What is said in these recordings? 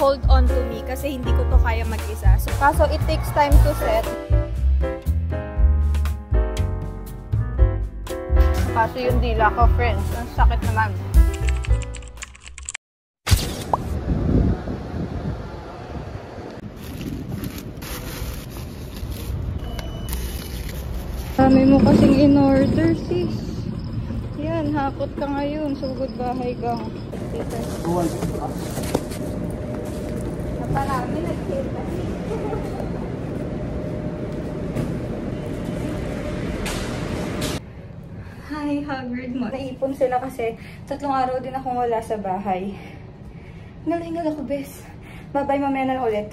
hold on to me kasi hindi ko to kaya mag-isa. So, kaso it takes time to set. Kaso yung dila ko, friends. Ang sakit naman. Dami mo kasing in-order, sis. Yan, hakot ka ngayon. Sugod bahay gang. Naparami, nagkita. Hi, Hagrid mo. Naipon sila kasi 3 araw din akong wala sa bahay. Hingal ako, bes. Bye-bye, mamaya na lang ulit.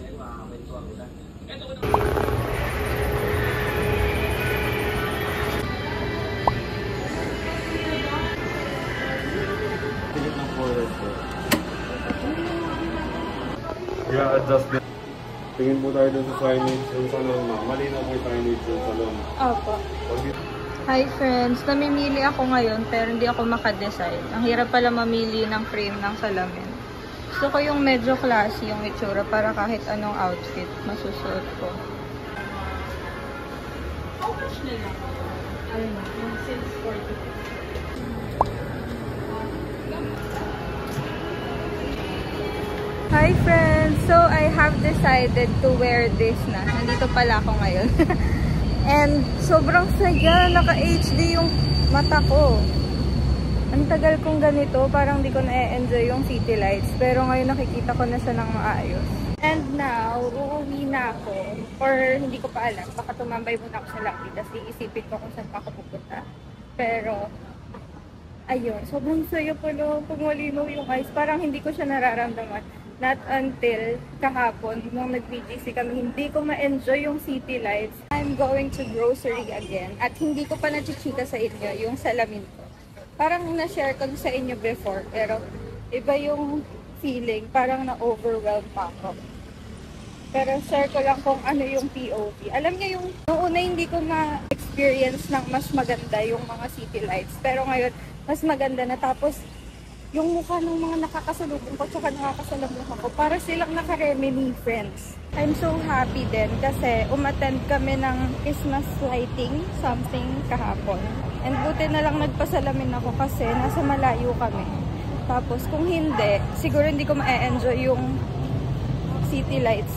Yeah, adjust din. Tingin po tayo dun sa signage yung salon. Malinaw po yung signage yung salon. Opo. Hi friends, namimili ako ngayon pero hindi ako makadecide. Ang hirap pala mamili ng frame ng salamin. Gusto ko yung medyo classy yung itsura para kahit anong outfit masusuot ko. How much nila? Ayun na, yung 640. Hi friends! So I have decided to wear this na. Nandito pala ako ngayon. And sobrang saya, naka-HD yung mata ko. Ang tagal kong ganito, parang di ko na-enjoy yung city lights. Pero ngayon nakikita ko na siya ng maayos. And now, uuwi na ako. Or hindi ko pa alam, baka tumambay muna ako sa Lucky. Tapos iisipin ko kung saan pa ako pupunta. Pero, ayun, sobrang saya po no. Pag malinaw yung eyes, parang hindi ko siya nararamdaman. Not until kahapon, nung nag-BGC kami, hindi ko ma-enjoy yung city lights. I'm going to grocery again. At hindi ko pa na-chichika sa inyo yung salamin ko. Parang na-share ko sa inyo before, pero iba yung feeling. Parang na-overwhelm pa ako. Pero share ko lang kung ano yung POV. Alam niyo yung noong una hindi ko na-experience ng mas maganda yung mga city lights. Pero ngayon, mas maganda na. Tapos, yung mukha ng mga nakakasalubong ko tsaka nakakasalubong ako, para silang naka-reminiscence. I'm so happy din kasi umattend kami ng Christmas lighting, something kahapon. And buti na lang nagpasalamin ako kasi nasa malayo kami. Tapos kung hindi, siguro hindi ko ma-enjoy yung city lights.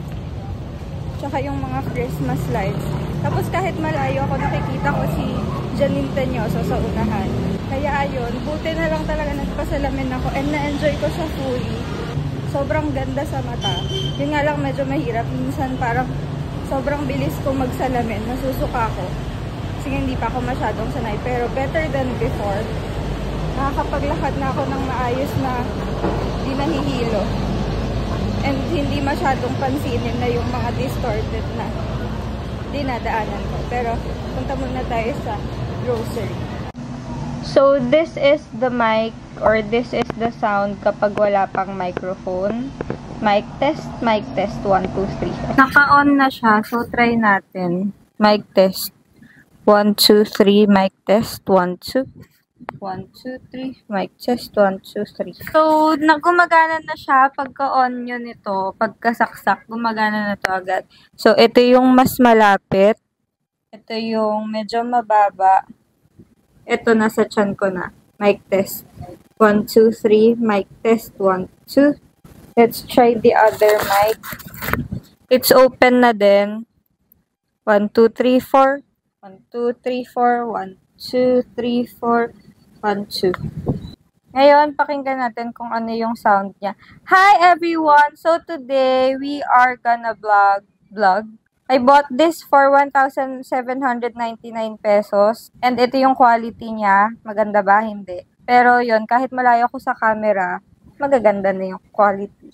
Tsaka yung mga Christmas lights. Tapos kahit malayo ako, nakikita ko si Janine Teñoso sa unahan. Kaya ayun, buti na lang talaga nagpasalamin ako and na-enjoy ko siya fully. Sobrang ganda sa mata. Yun nga lang medyo mahirap. Minsan parang sobrang bilis kong magsalamin. Nasusuka ako. Kasi hindi pa ako masyadong sanay. Pero better than before. Nakakapaglakad na ako ng maayos na di nahihilo. And hindi masyadong pansinin na yung mga distorted na dinadaanan ko. Pero punta muna tayo sa grocery. So, this is the mic or this is the sound kapag wala pang microphone. Mic test, 1, 2, 3. Naka-on na siya, so try natin. Mic test. 1, 2, 3, mic test. 1, 2. 1, 2, 3, mic test. 1, 2, 3. So, gumagana na siya pagka-on nyo nito. Pagkasaksak, gumagana na to agad. So, ito yung mas malapit. Ito yung medyo mababa. Ito, nasa chan ko na. Mic test. 1, 2, 3. Mic test. 1, 2. Let's try the other mic. It's open na din. 1, 2, 3, 4. 1, 2, 3, 4. 1, 2, 3, 4. 1, 2. Ngayon, pakinggan natin kung ano yung sound niya. Hi everyone! So today, we are gonna vlog. I bought this for 1,799 pesos. And ito yung quality niya. Maganda ba? Hindi. Pero yun, kahit malayo ako sa camera, magaganda na yung quality.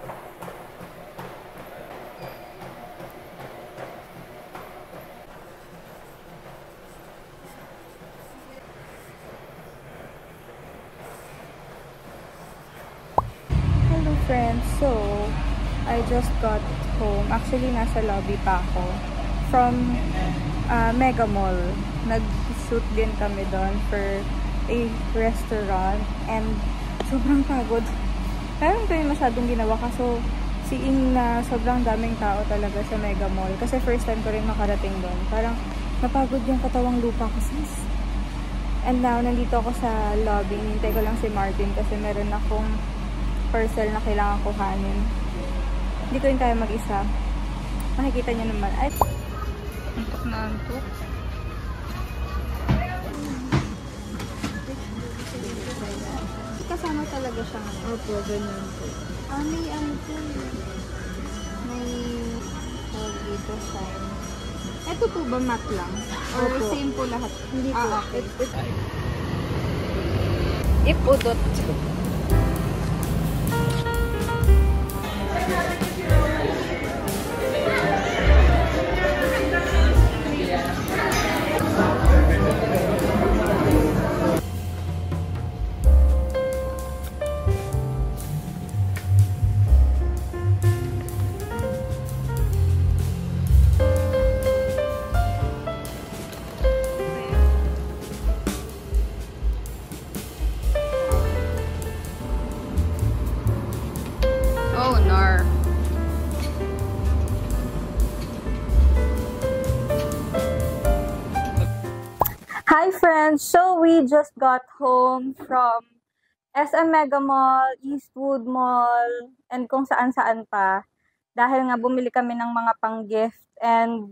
Hello friends! So, I just got home. Actually, nasa lobby pa ako. From Mega Mall. Nag-shoot din kami doon for a restaurant. And sobrang pagod. Meron pa yung masyadong ginawa kaso seeing na sobrang daming tao talaga sa Mega Mall. Kasi first time ko rin makarating doon. Parang napagod yung katawang lupa ko, sis. And now, nandito ako sa lobby. Hintay ko lang si Martin kasi meron akong parcel na kailangan kuhanin. Hindi ko rin tayo mag-isa. Makikita niyo naman. Ay, antok na antok. Kasama talaga siya ngayon. Opo, ganyan po. May ano po. May dito sign. Ito po ba matte lang? Or opo. Same po lahat? Hindi po. Okay. Ipudot. Hi friends! So we just got home from SM Mega Mall, Eastwood Mall, and kung saan-saan pa. Dahil nga bumili kami ng mga pang-gift and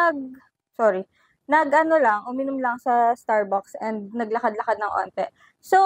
uminom lang sa Starbucks and naglakad-lakad ng onte. So,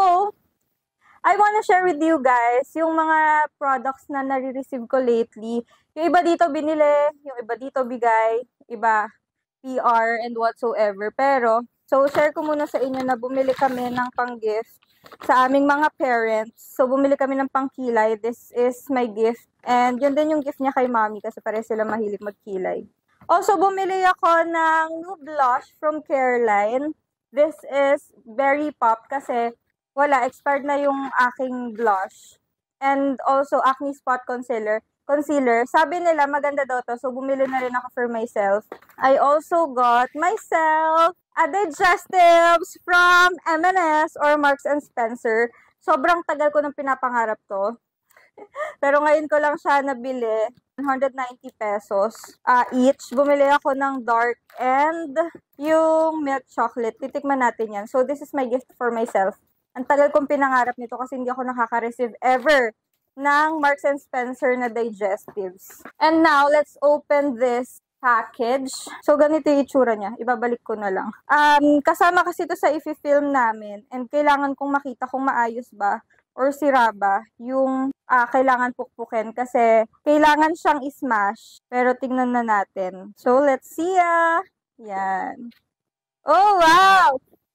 I wanna share with you guys yung mga products na nare-receive ko lately. Yung iba dito binili, yung iba dito bigay, iba PR and whatsoever. Pero, so share ko muna sa inyo na bumili kami ng pang-gift sa aming mga parents. So, bumili kami ng pang-kilay. This is my gift. And yun din yung gift niya kay mommy kasi pare sila mahilig magkilay. Also, bumili ako ng new blush from Careline. This is Berry Pop kasi expired na yung aking blush. And also, Acne Spot Concealer. Sabi nila, maganda daw to. So, bumili na rin ako for myself. I also got myself a digestives from M&S or Marks and Spencer. Sobrang tagal ko nang pinapangarap to. Pero ngayon ko lang siya nabili. 190 pesos each. Bumili ako ng dark and yung milk chocolate. Titikman natin yan. So, this is my gift for myself. Ang tagal kong pinangarap nito kasi hindi ako nakaka-receive ever ng Marks and Spencer na digestives. And now, let's open this package. So, ganito yung itsura niya. Ibabalik ko na lang. Kasama kasi ito sa i-film namin and kailangan kong makita kung maayos ba or sira ba yung kailangan pukpukin kasi kailangan siyang ismash. Pero tingnan na natin. So, let's see Yan. Oh, wow!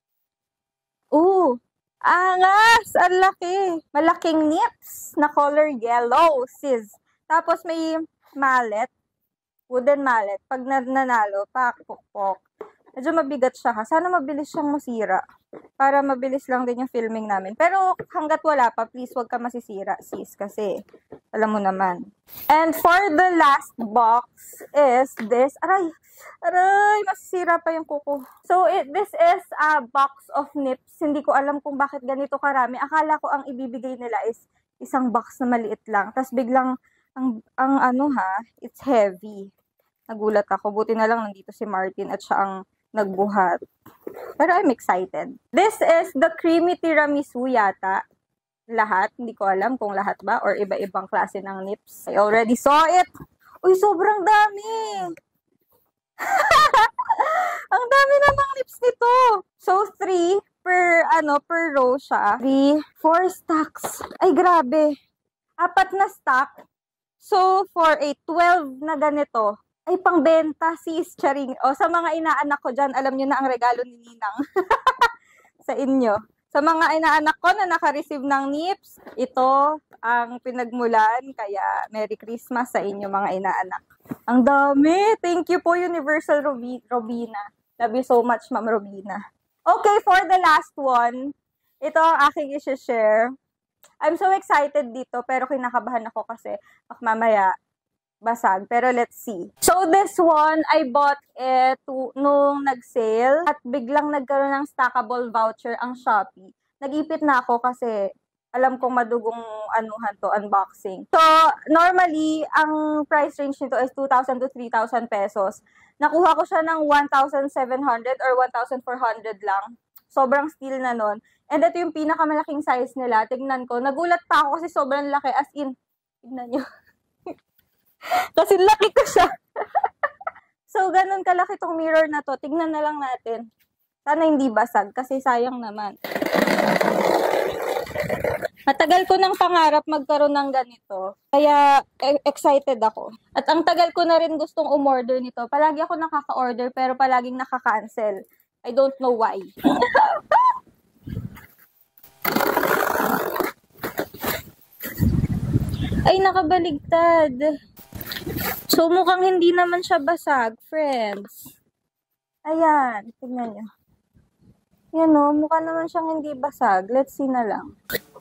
Ooh! Angas! Ang laki! Malaking nips na color yellow, sis. Tapos may mallet. Wooden mallet. Pag nanalo, pukpok. Medyo mabigat siya ha. Sana mabilis siyang masira. Para mabilis lang din yung filming namin. Pero hanggat wala pa, please wag ka masisira, sis. Kasi alam mo naman. And for the last box is this. Aray, masisira pa yung kuko. So, this is a box of nips. Hindi ko alam kung bakit ganito karami. Akala ko ang ibibigay nila is isang box na maliit lang. Tapos biglang, it's heavy. Nagulat ako. Buti na lang nandito si Martin at siya ang nagbuhat. Pero I'm excited. This is the creamy tiramisu yata. Lahat. Hindi ko alam kung lahat ba or iba-ibang klase ng nips. I already saw it. Uy, sobrang dami! Ang dami na ng nips nito. So, 3 per row siya. 3, 4 stacks. Ay, grabe. 4 na stack. So, for 8, 12 na ganito. Ay, pangbenta, sis, charing. O, sa mga inaanak ko dyan, alam nyo na ang regalo ni Ninang. Sa inyo. Sa mga inaanak ko na naka-receive ng nips, ito ang pinagmulan. Kaya, Merry Christmas sa inyo mga inaanak. Ang dami! Thank you po, Universal Robina. Love you so much, Ma'am Robina. Okay, for the last one, ito ang aking i-share. I'm so excited dito, pero kinakabahan ako kasi mamaya basag. Pero let's see. So, this one, I bought it nung nag-sale at biglang nagkaroon ng stackable voucher ang Shopee. Nag-ipit na ako kasi alam kong madugong anuhan to, unboxing. So, normally, ang price range nito is 2,000 to 3,000 pesos. Nakuha ko siya ng 1,700 or 1,400 lang. Sobrang steal na nun. And ito yung pinakamalaking size nila. Tignan ko. Nagulat pa ako kasi sobrang laki. As in, tignan nyo. Kasi laki ko siya. So, ganun kalaki tong mirror na to. Tignan na lang natin. Sana hindi basag kasi sayang naman. Matagal ko ng pangarap magkaroon ng ganito. Kaya excited ako. At ang tagal ko na rin gustong umorder nito. Palagi ako nakaka-order pero palaging nakaka-cancel. I don't know why. Ay, nakabaligtad. So, mukhang hindi naman siya basag, friends. Ayan, tignan nyo. Yan o, mukha naman siyang hindi basag. Let's see na lang.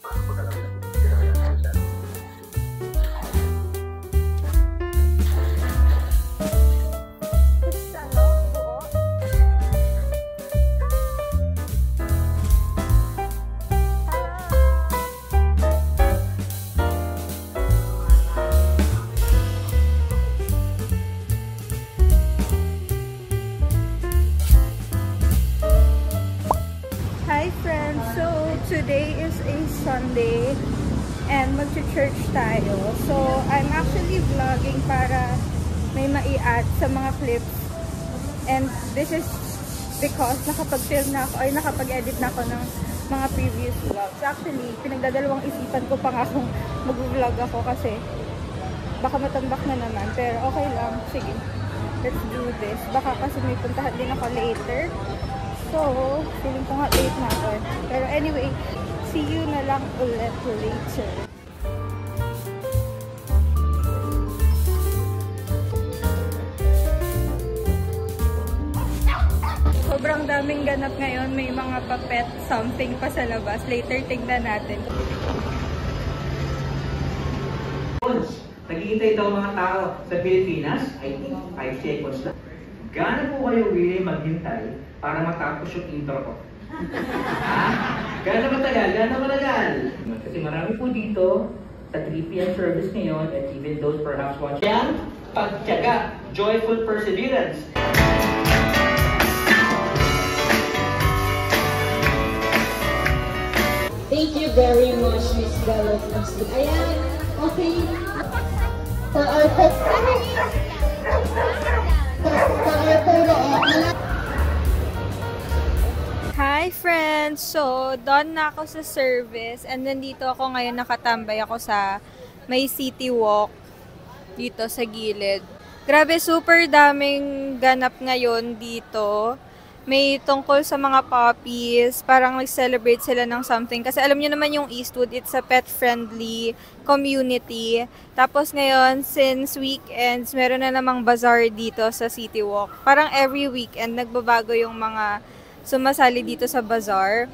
Today is a Sunday and mag-church tayo. So, I'm actually vlogging para may mai-add sa mga clips. And this is because nakapag-film na ako, ay nakapag-edit na ako ng mga previous vlogs. Actually, pinagdadalawang isipan ko pa nga kung mag-vlog ako kasi baka matambak na naman. Pero okay lang. Sige, let's do this. Baka kasi may puntahan din ako later. So, feeling ko nga late na ako. Pero anyway, see you na lang ulit later. Sobrang daming ganap ngayon. May mga papet something pa sa labas. Later, tignan natin. Naghihintay daw mga tao sa Pilipinas, I think 5 seconds lang. Gaano po kayo willing maghintay para matapos yung intro ko? Ha? Gaano matagal? Gaano matagal? Kasi marami po dito sa 3 p.m. service ngayon and even those perhaps watching. Yan, pagtiyaga, joyful perseverance. Thank you very much, Miss Gallo. Ayan, okay. Sa our Hi friends! So, done na ako sa service and nandito ako ngayon, nakatambay ako sa may city walk dito sa gilid. Grabe, super daming ganap ngayon dito. May tungkol sa mga puppies, parang nag-celebrate sila ng something. Kasi alam niyo naman yung Eastwood, it's a pet-friendly community. Tapos ngayon, since weekends, meron na namang bazaar dito sa City Walk. Parang every weekend, nagbabago yung mga sumasali dito sa bazaar.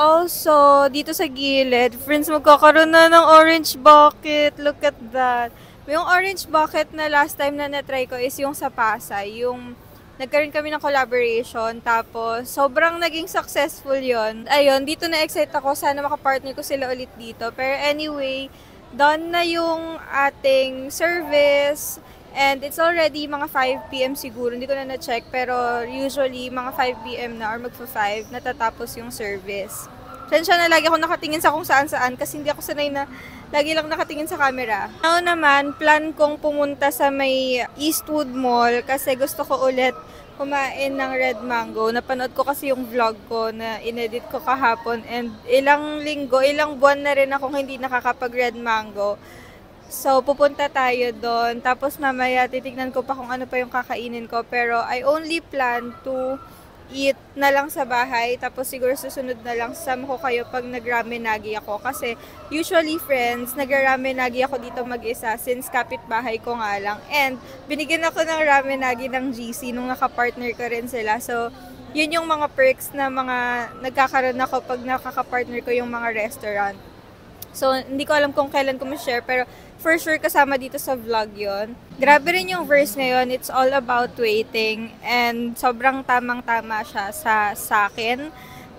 Also, dito sa gilid, friends, magkakaroon na ng orange bucket. Look at that. Yung orange bucket na last time na na-try ko is yung sa Pasay. Yung nagkaroon kami ng collaboration, tapos sobrang naging successful yon. Ayun, dito na-excite ako. Sana makapartner ko sila ulit dito. Pero anyway, done na yung ating service. And it's already mga 5 p.m. siguro. Hindi ko na na-check. Pero usually, mga 5 p.m. na or magpa-5, natatapos yung service. Sensya na lagi ako nakatingin sa kung saan-saan kasi hindi ako sanay na lagi lang nakatingin sa camera. Now naman, plan kong pumunta sa may Eastwood Mall kasi gusto ko ulit kumain ng red mango. Napanood ko kasi yung vlog ko na inedit ko kahapon and ilang buwan na rin akong hindi nakakapag red mango. So, pupunta tayo doon. Tapos mamaya titignan ko pa kung ano pa yung kakainin ko. Pero I only plan to eat na lang sa bahay, tapos siguro susunod na lang sasama ko kayo pag nag-ramen-nagi ako. Kasi usually, friends, nag-ramen-nagi ako dito mag-isa since kapitbahay ko nga lang. And binigyan ako ng ramen-nagi ng GC nung nakapartner ko rin sila. So, yun yung mga perks na mga nagkakaroon ako pag nakakapartner ko yung mga restaurant. So, hindi ko alam kung kailan ko ma-share, pero for sure kasama dito sa vlog yon. Grabe rin yung verse ngayon. It's all about waiting. And sobrang tamang-tama siya sa akin.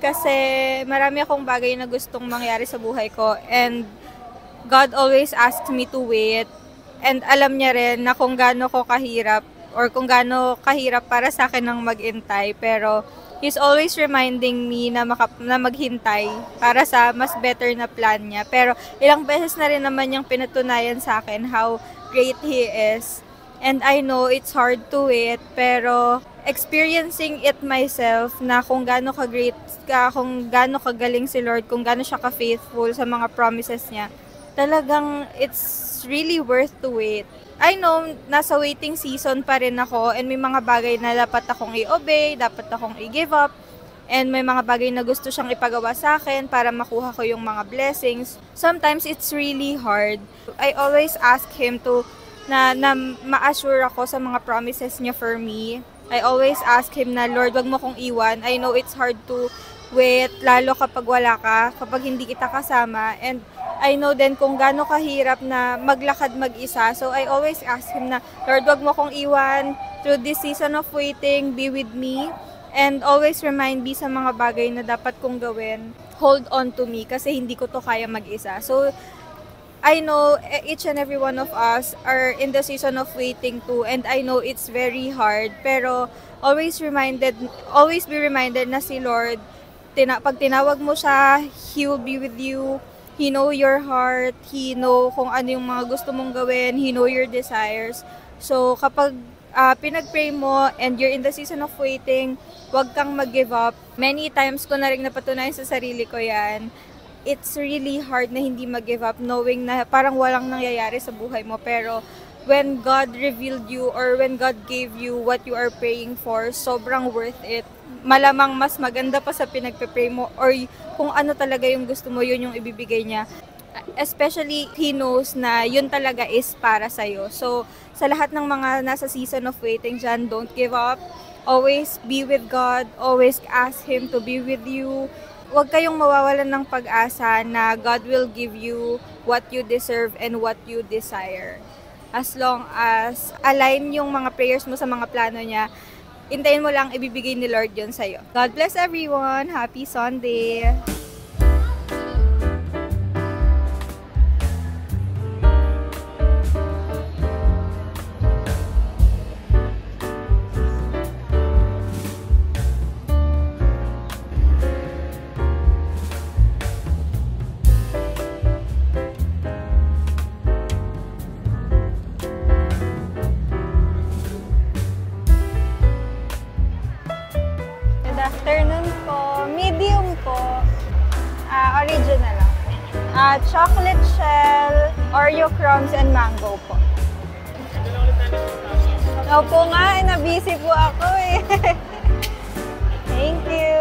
kasi marami akong bagay na gustong mangyari sa buhay ko and God always asks me to wait and alam niya rin na kung gaano ko kahirap or kung gaano kahirap para sa akin ng maghintay, pero He's always reminding me na maghintay para sa mas better na plan niya. Pero ilang beses na rin naman niyang pinatunayan sa akin how great He is. And I know it's hard to wait, pero experiencing it myself na kung gaano ka-great, kung gaano kagaling si Lord, kung gaano siya ka-faithful sa mga promises niya, talagang it's really worth to wait. I know, nasa waiting season pa rin ako and may mga bagay na dapat akong i-obey, dapat akong i-give up, and may mga bagay na gusto siyang ipagawa sa akin para makuha ko yung mga blessings. Sometimes it's really hard. I always ask Him to na ma-assure ako sa mga promises niya for me. I always ask Him na, Lord, wag mo kong iwan. I know it's hard to wait, lalo kapag wala ka, kapag hindi kita kasama, and I know din kung gaano kahirap na maglakad mag-isa. So I always ask Him na, Lord, wag mo kong iwan through this season of waiting, be with me, and always remind me sa mga bagay na dapat kong gawin. Hold on to me kasi hindi ko to kaya mag-isa. So I know each and every one of us are in the season of waiting too, and I know it's very hard, pero always be reminded na si Lord, pag tinawag mo siya, He will be with you. He know your heart. He know kung ano yung mga gusto mong gawin. He know your desires. So, kapag pinag-pray mo and you're in the season of waiting, huwag kang mag-give up. Many times ko na rin napatunayan sa sarili ko yan. It's really hard na hindi mag-give up knowing na parang walang nangyayari sa buhay mo. Pero, when God revealed you or when God gave you what you are praying for, sobrang worth it. Malamang mas maganda pa sa pinagpe-pray mo or kung ano talaga yung gusto mo, yun yung ibibigay niya. Especially, He knows na yun talaga is para sa'yo. So, sa lahat ng mga nasa season of waiting dyan, don't give up. Always be with God. Always ask Him to be with you. Huwag kayong mawawalan ng pag-asa na God will give you what you deserve and what you desire. As long as align yung mga prayers mo sa mga plano niya, hintayin mo lang, ibibigay ni Lord yun sa'yo. God bless everyone! Happy Sunday! Afternoon po. Medium po. Original lang. Chocolate shell, Oreo crumbs, and mango po. Opo nga, na-busy po ako eh. Thank you.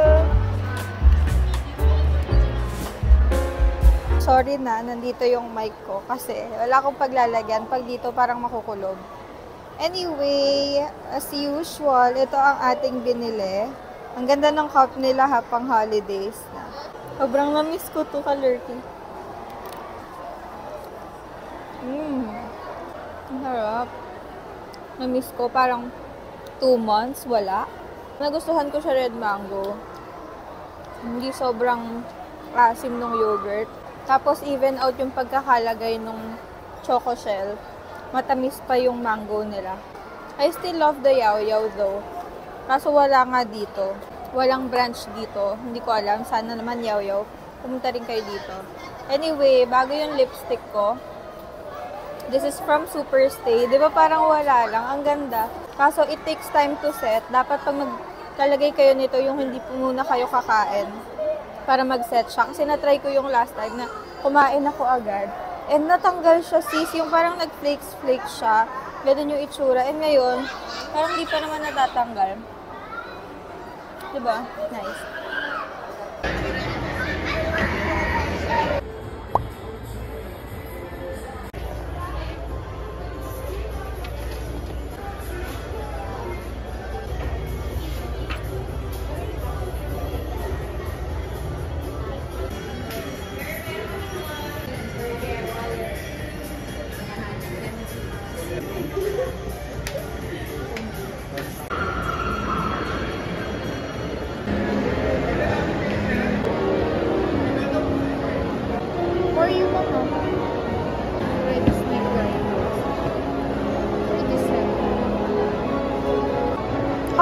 Sorry na, nandito yung mic ko kasi wala akong paglalagyan. Pag dito parang makukulog. Anyway, as usual, ito ang ating binili. Ang ganda ng cup nila pang holidays na. Sobrang na-miss ko to ka-lurky. Ang harap. Na-miss ko. Parang 2 months, wala. Nagustuhan ko siya red mango. Hindi sobrang asim ng yogurt. Tapos even out yung pagkakalagay ng choco shell. Matamis pa yung mango nila. I still love the yaw-yaw though. Kaso wala nga dito. Walang branch dito. Hindi ko alam. Sana naman yaw-yaw. Pumunta rin kayo dito. Anyway, bago yung lipstick ko. This is from Superstay. Di ba parang wala lang? Ang ganda. Kaso it takes time to set. Dapat pag magkalagay kayo nito, yung hindi po muna kayo kakain. Para mag-set siya. Kasi na-try ko yung last time na kumain ako agad. And natanggal siya sis. Yung parang nag-flakes-flakes siya. Ganun yung itsura. And ngayon, parang di pa naman natatanggal. Diba? Nice.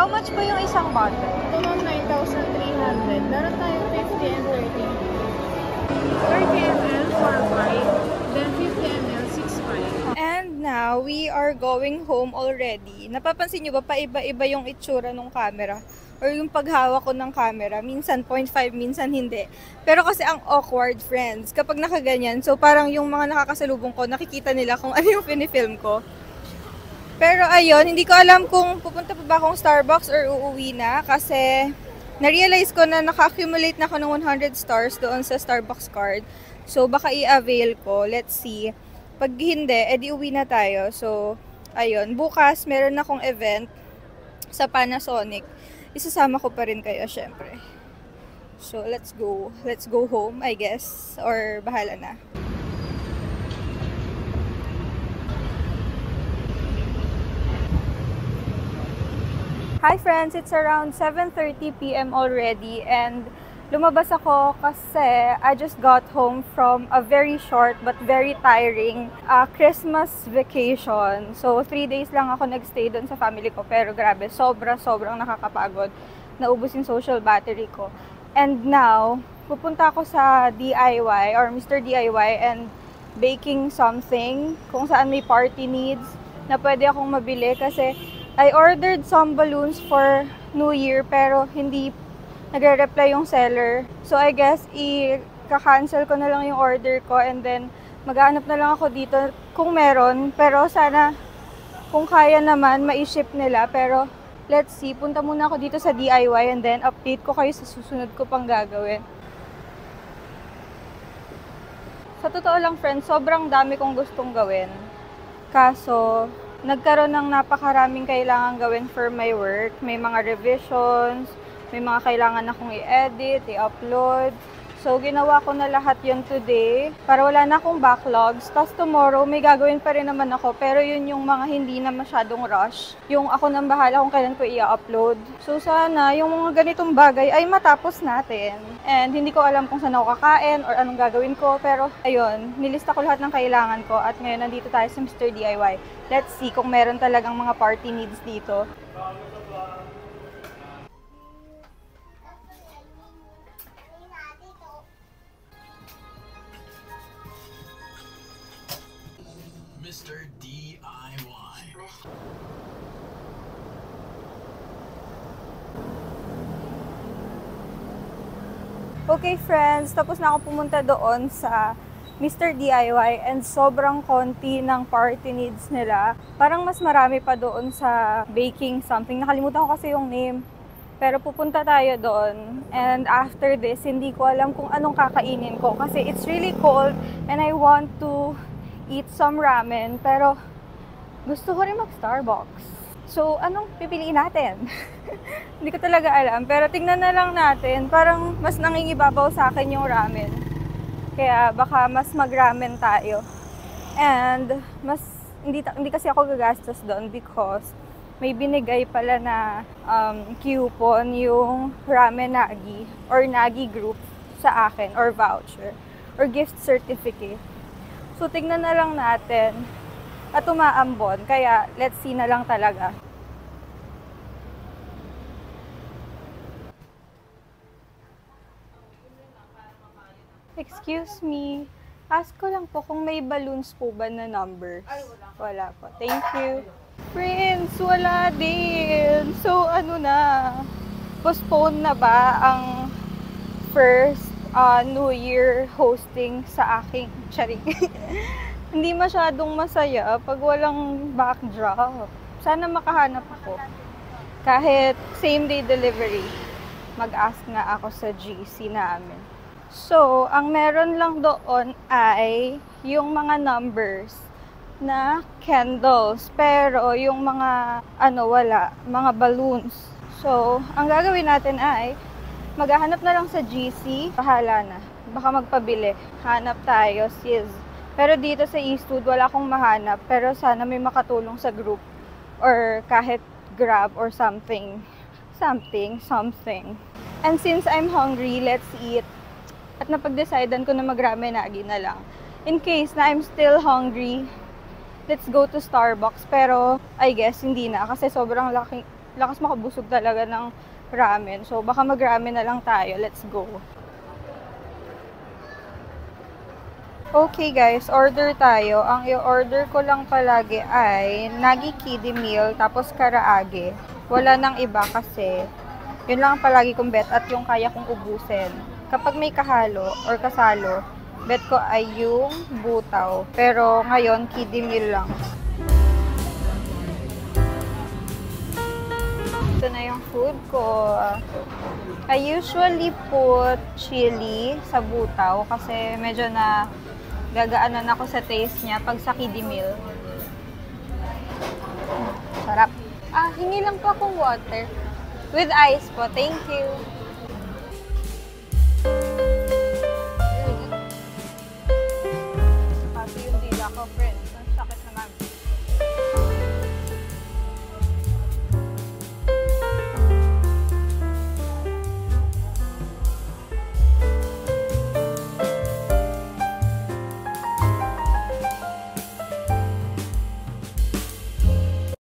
much ba yung isang bottle? Ito ma'am, 9,300. Meron tayong 50 and 30. 30 ml, 4.5. Then 50 ml, 6.5. And now, we are going home already. Napapansin nyo ba, paiba-iba yung itsura ng camera? Or yung paghawak ko ng camera. Minsan 0.5, minsan hindi. Pero kasi ang awkward, friends, kapag nakaganyan. So, parang yung mga nakakasalubong ko, nakikita nila kung ano yung pinifilm ko. Pero ayun, hindi ko alam kung pupunta pa ba akong Starbucks or uuwi na. Kasi, na-realize ko na naka-accumulate na ako ng 100 stars doon sa Starbucks card. So, baka i-avail ko. Let's see. Pag hindi, edi uwi na tayo. So, ayun. Bukas, meron akong event sa Panasonic. Isasama ko pa rin kayo, syempre. So, let's go. Let's go home, I guess. Or, bahala na. Hi friends! It's around 7:30 PM already and lumabas ako kasi I just got home from a very short but very tiring Christmas vacation. So, 3 days lang ako nagstay doon sa family ko pero grabe, sobrang nakakapagod. Naubos yung social battery ko. And now, pupunta ako sa DIY or Mr. DIY and baking something kung saan may party needs na pwede akong mabili kasi I ordered some balloons for New Year pero hindi nagre-reply yung seller. So I guess i-cancel ko na lang yung order ko and then maghanap na lang ako dito kung meron. Pero sana kung kaya naman ma-ship nila. Pero let's see, punta muna ako dito sa DIY and then update ko kayo sa susunod ko pang gagawin. Sa totoo lang friends, sobrang dami kong gustong gawin. Kaso nagkaroon ng napakaraming kailangan gawin for my work. May mga revisions, may mga kailangan akong i-edit, i-upload. So, ginawa ko na lahat yun today para wala na akong backlogs. Tapos tomorrow, may gagawin pa rin naman ako. Pero yun yung mga hindi na masyadong rush. Yung ako nang bahala kung kailan ko i-upload. So, sana yung mga ganitong bagay ay matapos natin. And hindi ko alam kung saan ako kakain or anong gagawin ko. Pero, ayun, nilista ko lahat ng kailangan ko. At ngayon, nandito tayo sa Mr. DIY. Let's see kung meron talagang mga party needs dito. Mr. DIY. Okay friends, tapos na ako pumunta doon sa Mr. DIY and sobrang konti ng party needs nila. Parang mas marami pa doon sa baking something. Nakalimutan ko kasi yung name. Pero pupunta tayo doon. And after this, hindi ko alam kung anong kakainin ko. Kasi it's really cold and I want to eat some ramen. Pero gusto ko rin mag-Starbucks. So, anong pipiliin natin? Hindi ko talaga alam. Pero tingnan na lang natin. Parang mas nangingibabaw sa akin yung ramen. Kaya baka mas mag-ramen tayo. And mas hindi kasi ako gagastos doon because may binigay pala na coupon yung Ramen Nagi or Nagi Group sa akin or voucher or gift certificate. So, tignan na lang natin at umaambon. Kaya, let's see na lang talaga. Excuse me. Ask ko lang po kung may balloons po ba na numbers. Ay, wala. Wala po. Thank you. Friends, wala din. So, ano na? Postpone na ba ang first New Year hosting sa aking charing? Hindi masyadong masaya pag walang backdrop. Sana makahanap ako. Kahit same day delivery. Mag-ask nga ako sa GC namin. So, ang meron lang doon ay yung mga numbers na candles. Pero, yung mga, wala, mga balloons. So, ang gagawin natin ay, maghahanap na lang sa GC. Bahala na. Baka magpabili. Hanap tayo, sis. Pero dito sa Eastwood, wala akong mahanap. Pero sana may makatulong sa group. Or kahit Grab or something. Something. And since I'm hungry, let's eat. At napag-decidean ko na mag-ramen nagi na lang. In case na I'm still hungry, let's go to Starbucks. Pero, I guess, hindi na. Kasi sobrang Lakas makabusog talaga ng ramen. So, baka mag-ramen na lang tayo. Let's go. Okay guys, order tayo. Ang i-order ko lang palagi ay Nagi Kiddie Meal, tapos karaage. Wala nang iba kasi yun lang palagi kong bet at yung kaya kong ubusin. Kapag may kahalo or kasalo, bet ko ay yung butaw. Pero ngayon, kiddie meal lang. Ito na yung food ko. I usually put chili sa butaw kasi medyo na gagaanan ako sa taste niya pag sa kiddie meal. Sarap. Hingi lang po akong water. With ice po. Thank you.